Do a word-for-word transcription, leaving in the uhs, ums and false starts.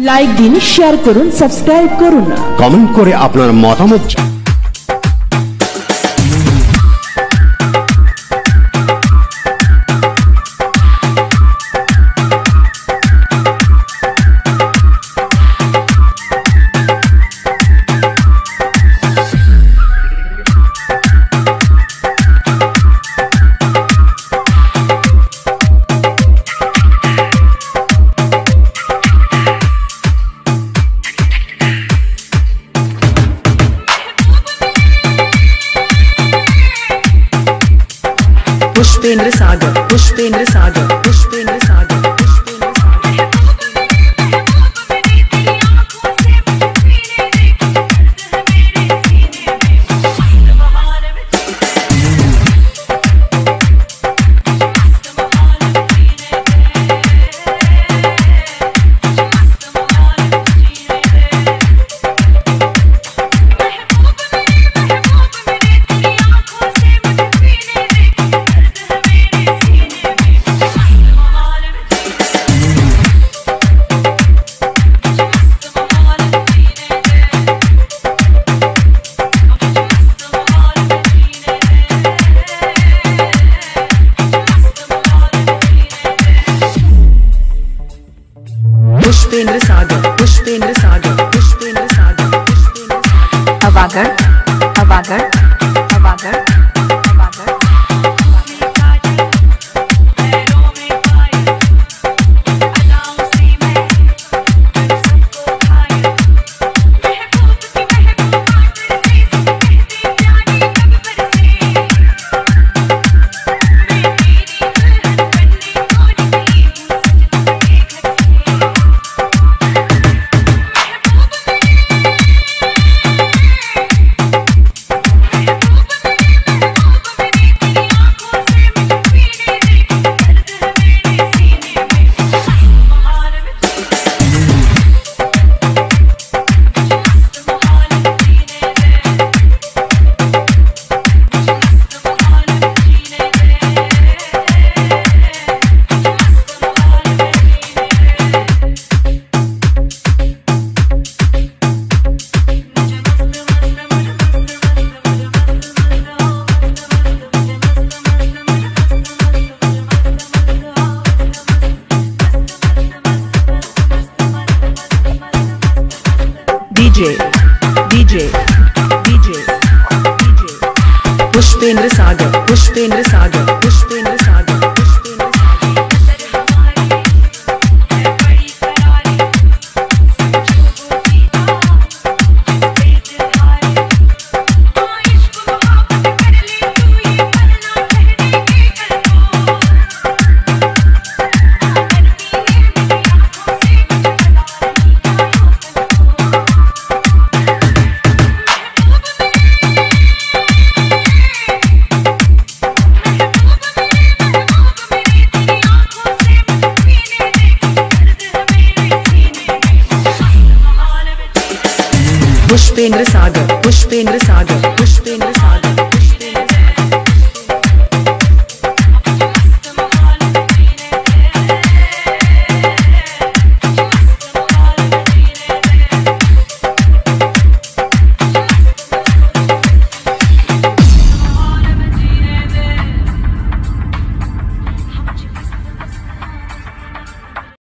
Like দিন, share করুন, subscribe করুন, কমেন্ট করে আপনার মতামত। पुष्पेंद्र सागर, पुष्पेंद्र सागर, पुष्पेंद्र सागर, पुष्पेंद्र पुष्पेंद्र सागर, पुष्पेंद्र सागर, पुष्पेंद्र सागर, पुष्पेंद्र सागर। अवागर, अवागर, अवागर, अवागर। DJ, DJ, DJ, DJ. Pushpendra Sagar, Pushpendra Sagar, Pushpendra Sagar, Pushpendra Pushpendra सागर।